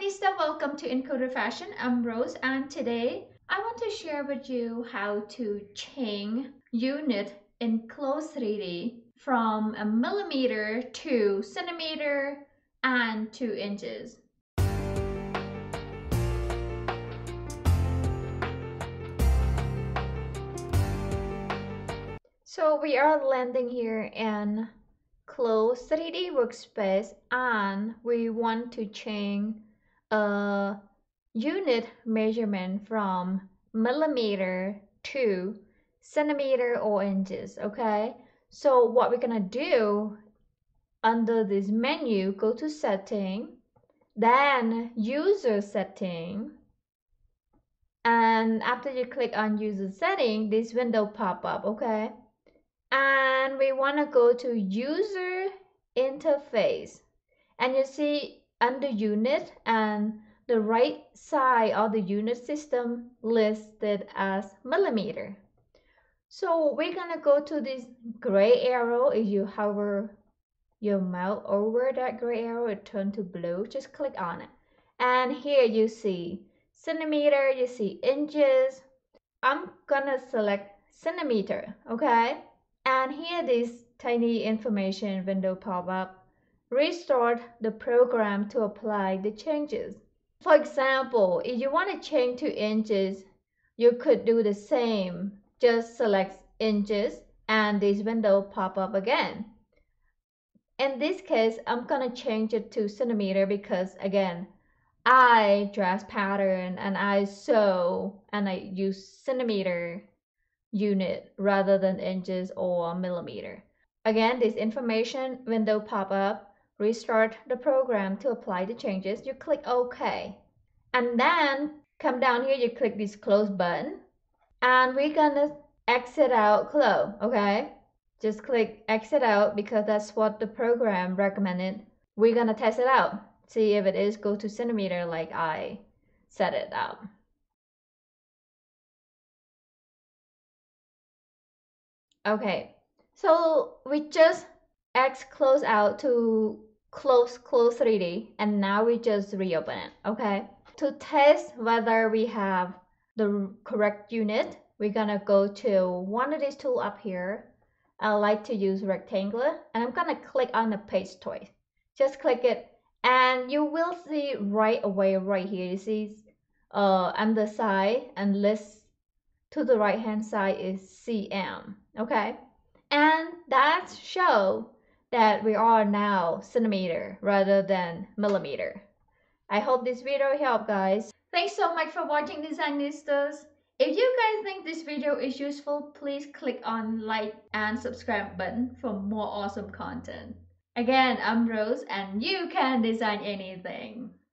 Designista, welcome to Encoder Fashion. I'm Rose, and today I want to share with you how to change unit in close 3D from a millimeter to centimeter and 2 inches. So we are landing here in close 3D workspace, and we want to change a unit measurement from millimeter to centimeter or inches. Okay, so what we're gonna do, under this menu, go to setting, then user setting, and after you click on user setting, this window pop up. Okay, and we want to go to user interface, and you see under unit, and the right side of the unit system listed as millimeter. So we're gonna go to this gray arrow. If you hover your mouse over that gray arrow, it turns to blue. Just click on it, and here you see centimeter, you see inches. I'm gonna select centimeter. Okay, and here this tiny information window pop up. Restart the program to apply the changes. For example, if you want to change to inches, you could do the same. Just select inches and this window pop up again. In this case, I'm gonna change it to centimeter because again, I dress pattern and I sew and I use centimeter unit rather than inches or millimeter. Again, this information window pop up. Restart the program to apply the changes. You click OK, and then come down here, you click this close button, and we're gonna exit out close. Okay, just click exit out because that's what the program recommended. We're gonna test it out, see if it is go to centimeter like I set it out. Okay, so we just X close out to close 3D, and now we just reopen it. Okay, to test whether we have the correct unit, we're gonna go to one of these tools up here. I like to use rectangular, and I'm gonna click on the page toy. Just click it, and you will see right away right here, you see on the side and list to the right hand side is cm. Okay, and that show that we are now centimeter rather than millimeter. I hope this video helped, guys. Thanks so much for watching, Designistas. If you guys think this video is useful, please click on like and subscribe button for more awesome content. Again, I'm Rose, and you can design anything.